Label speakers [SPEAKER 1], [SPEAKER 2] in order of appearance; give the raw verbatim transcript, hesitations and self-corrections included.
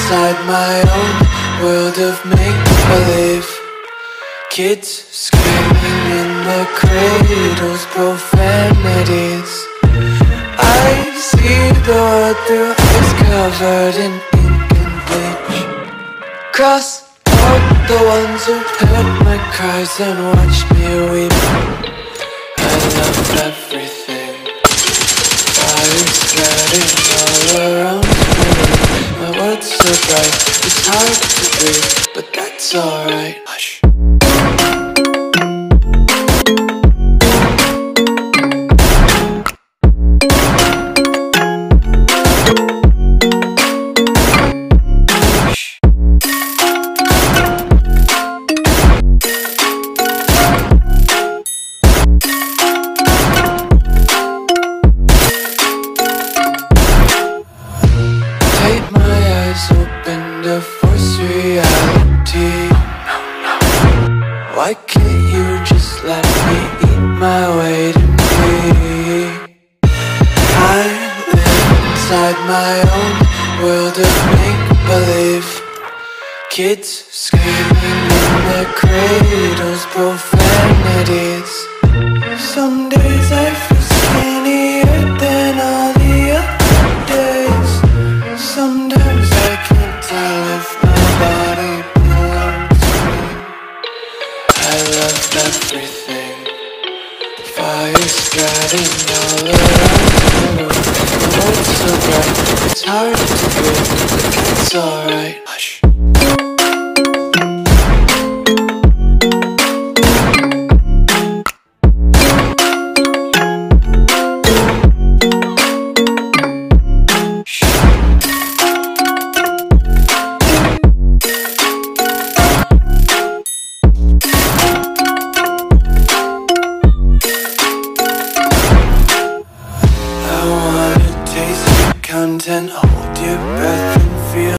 [SPEAKER 1] inside my own world of make-believe. Kids screaming in their cradles, profanities. I see the world through eyes covered in ink and bleach. Cross out the ones who heard my cries and watched me weep. I love everything. Fire spreading all around me. My world's so bright, it's hard to breathe, but that's alright. Hush. Take my eyes open to force reality. Why can't you just let me eat my weight in tea? I live inside my own world of make-believe. Kids screaming in their cradles, profanities. Some days I feel skinnier than all the other days. Sometimes I can't tell if my body belongs to me. I love everything. Fire spreading all around the room. The world's so bright, it's hard to breathe, but it's alright.